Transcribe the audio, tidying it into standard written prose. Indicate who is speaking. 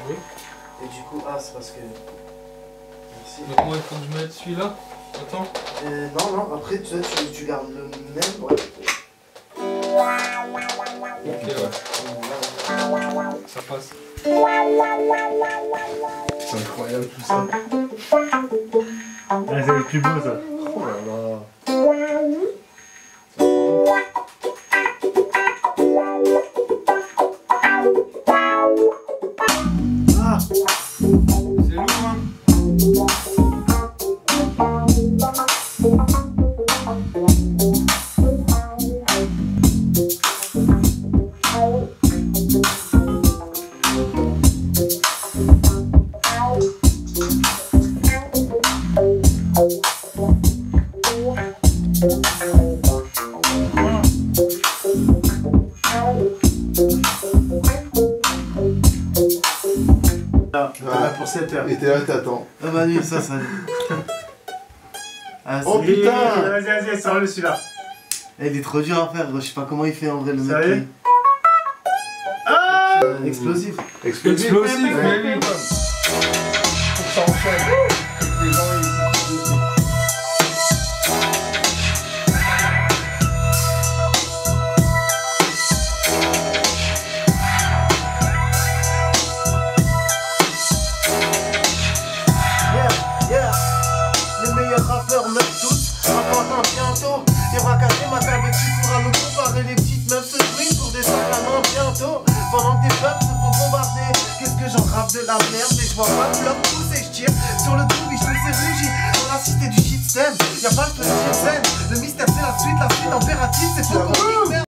Speaker 1: Oui.
Speaker 2: Et du coup, ah, c'est parce que. Merci.
Speaker 1: Donc moi il faut que je mette celui-là. Attends.
Speaker 2: Non, non, après tu gardes le même. Ouais.
Speaker 1: Ok, ouais. Ça passe.
Speaker 3: C'est incroyable tout ça.
Speaker 4: Ah, c'est le plus beau ça.
Speaker 3: Oh là là.
Speaker 2: Ah,
Speaker 1: C'est lourd, hein.
Speaker 2: Voilà pour 7 heures.
Speaker 3: Et t'es là, t'attends.
Speaker 2: Ah bah oui, ça. Ah,
Speaker 3: Oh
Speaker 2: c'est-
Speaker 3: putain!
Speaker 4: Vas-y, sors-le celui-là.
Speaker 2: Il est trop dur à faire, je sais pas comment il fait en vrai le
Speaker 4: Sérieux?
Speaker 2: mec.
Speaker 4: Ah
Speaker 2: Explosif.
Speaker 3: Explosif.
Speaker 1: Explosif,
Speaker 3: Ouais.
Speaker 1: mais oui.
Speaker 3: Faut que ça enchaîne. Les gens, ils sont dessus.
Speaker 2: Yeah. Les meilleurs rappeurs meurent tous. Rapportant bientôt. Et bracasser ma table et tu pourras me comparer. Les petites meufs se brillent pour des main bientôt. Pendant que des peuples se font bombarder. Qu'est-ce que j'en rappe de la merde. Et je vois pas le bloc pousser. Je tire sur le double, je tous ces rugis. Dans la cité du shitstem, y'a pas le feu de scène. Le mystère c'est la suite impérative. C'est trop compliqué.